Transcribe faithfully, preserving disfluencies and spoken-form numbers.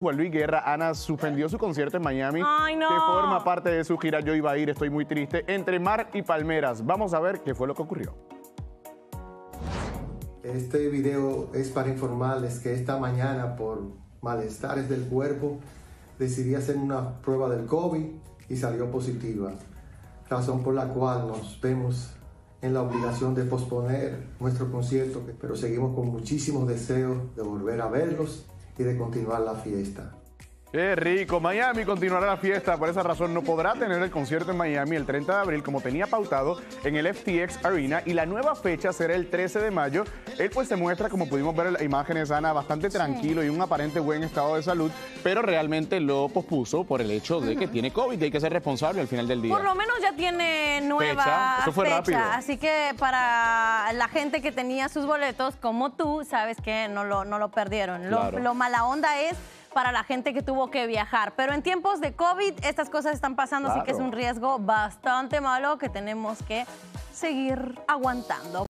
Juan Luis Guerra, Ana, suspendió su concierto en Miami. Ay, no. Que forma parte de su gira Yo iba a ir, estoy muy triste, entre mar y palmeras. Vamos a ver qué fue lo que ocurrió. Este video es para informarles que esta mañana, por malestares del cuerpo, decidí hacer una prueba del COVID y salió positiva, razón por la cual nos vemos en la obligación de posponer nuestro concierto, pero seguimos con muchísimos deseos de volver a verlos y de continuar la fiesta. ¡Qué rico! Miami continuará la fiesta, por esa razón no podrá tener el concierto en Miami el treinta de abril como tenía pautado en el F T X Arena, y la nueva fecha será el trece de mayo. Él pues se muestra, como pudimos ver en las imágenes, Ana, bastante tranquilo y un aparente buen estado de salud, pero realmente lo pospuso por el hecho de que tiene COVID y hay que ser responsable al final del día. Por lo menos ya tiene nueva fecha, eso fue fecha, rápido. Así que para la gente que tenía sus boletos, como tú, sabes que no lo, no lo perdieron. Lo, Claro. lo mala onda es para la gente que tuvo que viajar. Pero en tiempos de COVID estas cosas están pasando, Claro. así que es un riesgo bastante malo que tenemos que seguir aguantando.